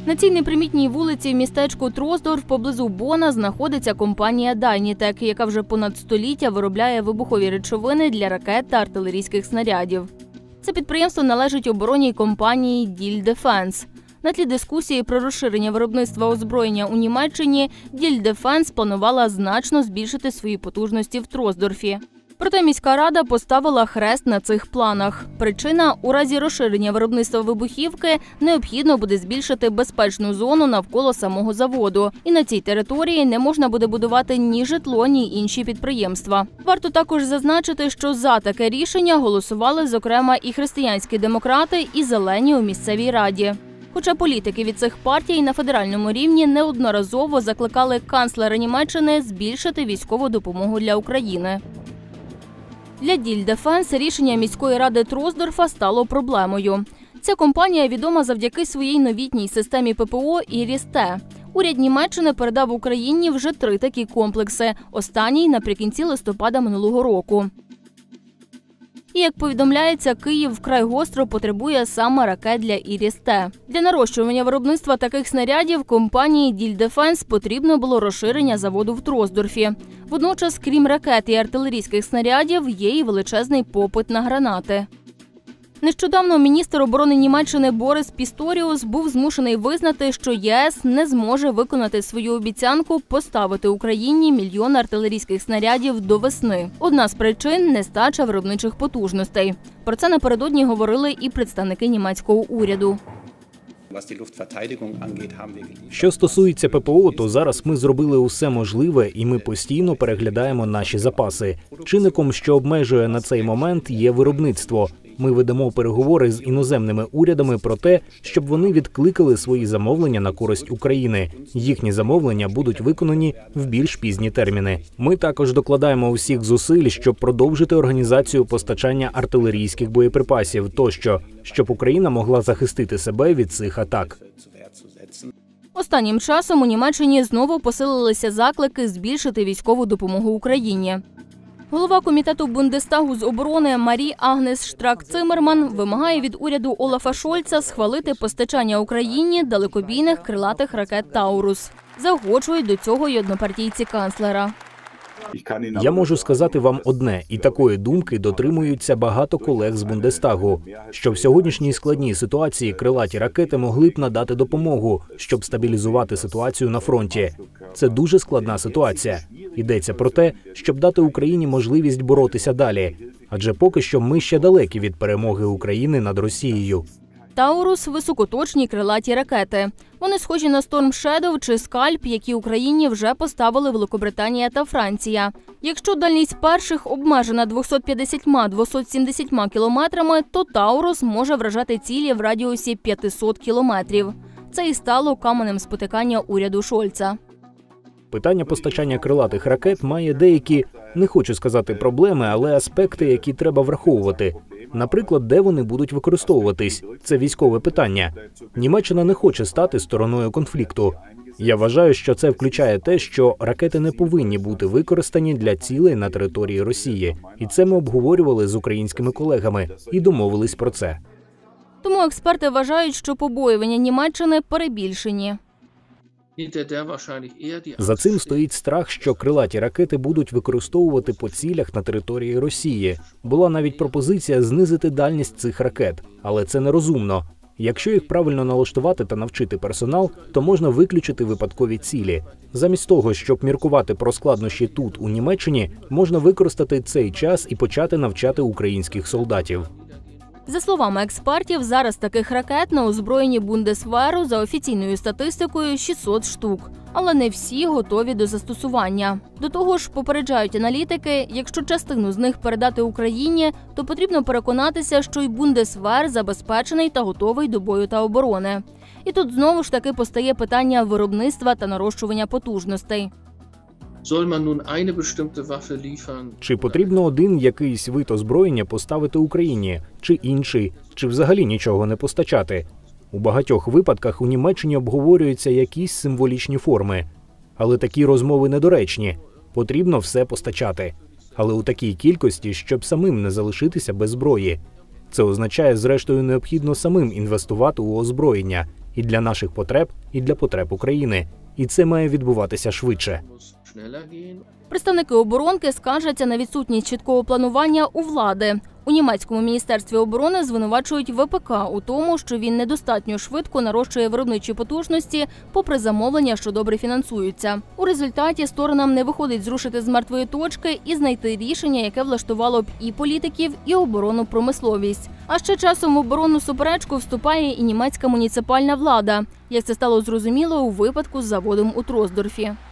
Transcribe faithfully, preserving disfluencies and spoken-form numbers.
На цій непримітній вулиці в містечку Тросдорф поблизу Бона знаходиться компанія Дайнітек, яка вже понад століття виробляє вибухові речовини для ракет та артилерійських снарядів. Це підприємство належить оборонній компанії Діль Дефенс. На тлі дискусії про розширення виробництва озброєння у Німеччині Діль Дефенс планувала значно збільшити свої потужності в Тросдорфі. Проте міська рада поставила хрест на цих планах. Причина – у разі розширення виробництва вибухівки необхідно буде збільшити безпечну зону навколо самого заводу. І на цій території не можна буде будувати ні житло, ні інші підприємства. Варто також зазначити, що за таке рішення голосували, зокрема, і християнські демократи, і зелені у місцевій раді. Хоча політики від цих партій на федеральному рівні неодноразово закликали канцлера Німеччини збільшити військову допомогу для України. Для Діль Дефенс рішення міської ради Тросдорфа стало проблемою. Ця компанія відома завдяки своїй новітній системі ППО «Іріс-Т». Уряд Німеччини передав Україні вже три такі комплекси, останній наприкінці листопада минулого року. І, як повідомляється, Київ вкрай гостро потребує саме ракет для «Іріс-Т». Для нарощування виробництва таких снарядів компанії Діль Дефенс потрібно було розширення заводу в Тросдорфі. Водночас, крім ракет і артилерійських снарядів, є і величезний попит на гранати. Нещодавно міністр оборони Німеччини Борис Пісторіус був змушений визнати, що ЄС не зможе виконати свою обіцянку поставити Україні мільйон артилерійських снарядів до весни. Одна з причин – нестача виробничих потужностей. Про це напередодні говорили і представники німецького уряду. Що стосується ППО, то зараз ми зробили усе можливе і ми постійно переглядаємо наші запаси. Чинником, що обмежує на цей момент, є виробництво. Ми ведемо переговори з іноземними урядами про те, щоб вони відкликали свої замовлення на користь України. Їхні замовлення будуть виконані в більш пізні терміни. Ми також докладаємо усіх зусиль, щоб продовжити організацію постачання артилерійських боєприпасів тощо, щоб Україна могла захистити себе від цих атак. Останнім часом у Німеччині знову посилилися заклики збільшити військову допомогу Україні. Голова комітету Бундестагу з оборони Марі Агнес Штрак-Циммерман вимагає від уряду Олафа Шольца схвалити постачання Україні далекобійних крилатих ракет «Таурус». Заохочують до цього й однопартійці канцлера. Я можу сказати вам одне, і такої думки дотримуються багато колег з Бундестагу, що в сьогоднішній складній ситуації крилаті ракети могли б надати допомогу, щоб стабілізувати ситуацію на фронті. Це дуже складна ситуація. Йдеться про те, щоб дати Україні можливість боротися далі, адже поки що ми ще далекі від перемоги України над Росією. «Таурус» – високоточні крилаті ракети. Вони схожі на Storm Shadow чи «Скальп», які Україні вже поставили Великобританія та Франція. Якщо дальність перших обмежена двома п'ятдесятьма - двома сімдесятьма кілометрами, то «Таурус» може вражати цілі в радіусі п'ятисот кілометрів. Це і стало каменем спотикання уряду Шольца. Питання постачання крилатих ракет має деякі, не хочу сказати проблеми, але аспекти, які треба враховувати. Наприклад, де вони будуть використовуватись. Це військове питання. Німеччина не хоче стати стороною конфлікту. Я вважаю, що це включає те, що ракети не повинні бути використані для цілей на території Росії. І це ми обговорювали з українськими колегами і домовились про це. Тому експерти вважають, що побоювання Німеччини перебільшені. За цим стоїть страх, що крилаті ракети будуть використовувати по цілях на території Росії. Була навіть пропозиція знизити дальність цих ракет, але це нерозумно. Якщо їх правильно налаштувати та навчити персонал, то можна виключити випадкові цілі. Замість того, щоб міркувати про складнощі тут, у Німеччині, можна використати цей час і почати навчати українських солдатів. За словами експертів, зараз таких ракет на озброєнні Бундесверу за офіційною статистикою шістсот штук. Але не всі готові до застосування. До того ж, попереджають аналітики, якщо частину з них передати Україні, то потрібно переконатися, що й Бундесвер забезпечений та готовий до бою та оборони. І тут знову ж таки постає питання виробництва та нарощування потужностей. Чи потрібно один якийсь вид озброєння поставити Україні, чи інший, чи взагалі нічого не постачати? У багатьох випадках у Німеччині обговорюються якісь символічні форми. Але такі розмови недоречні. Потрібно все постачати. Але у такій кількості, щоб самим не залишитися без зброї. Це означає, зрештою, необхідно самим інвестувати у озброєння. і для наших потреб, і для потреб України. І це має відбуватися швидше. Представники оборонки скаржаться на відсутність чіткого планування у влади. У німецькому міністерстві оборони звинувачують ВПК у тому, що він недостатньо швидко нарощує виробничі потужності, попри замовлення, що добре фінансуються. У результаті сторонам не виходить зрушити з мертвої точки і знайти рішення, яке влаштувало б і політиків, і оборонну промисловість. А ще часом в оборонну суперечку вступає і німецька муніципальна влада, як це стало зрозуміло у випадку з заводом у Тросдорфі.